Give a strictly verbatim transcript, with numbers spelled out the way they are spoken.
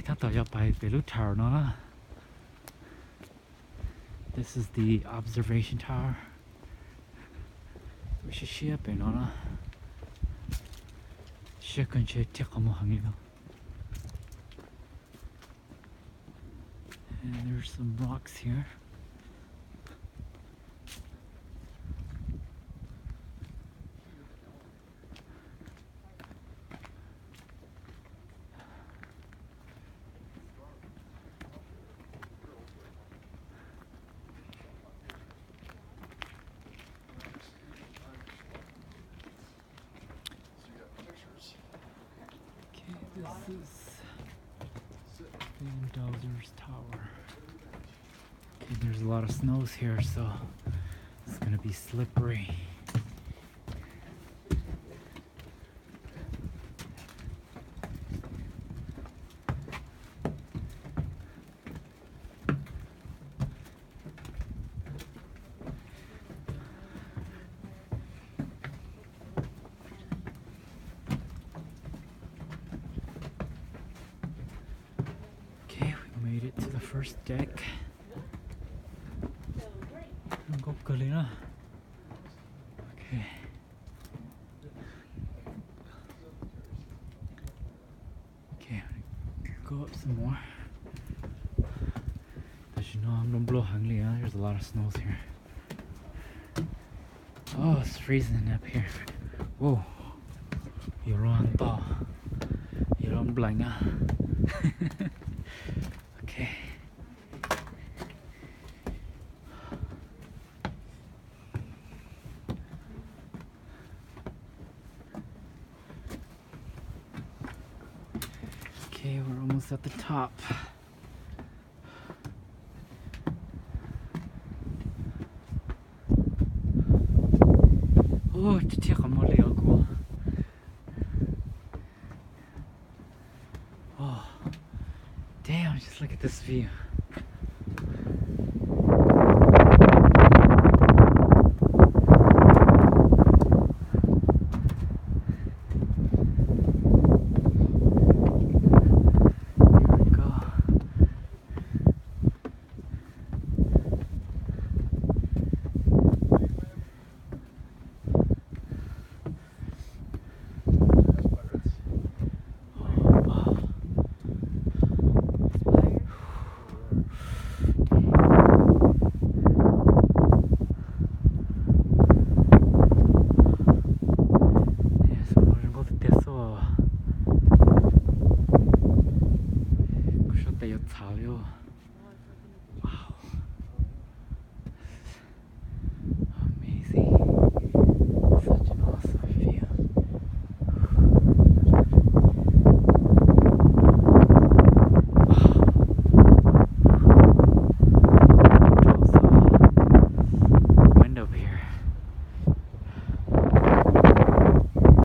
ถ้าต่อจะไปไปรูทแถวเนาะ This is the observation tower ไม่ใช่เชื่อไปเนาะเชื่อกันเชื่อเที่ยวขโมยหังเนาะ And there's some rocks here. Okay, this is Van Delder's Tower. Okay, there's a lot of snows here, so it's gonna be slippery. Okay, we made it to the first deck. Go Galina. Okay. Okay, go up some more. As you know, I'm gonna blow hungry, huh? There's a lot of snows here. Oh, it's freezing up here. Whoa. You're on thaw. You're on blank, huh? Okay. Okay, we're almost at the top. Oh, to take a molly, I'll go. Oh, damn, just look at this view. 요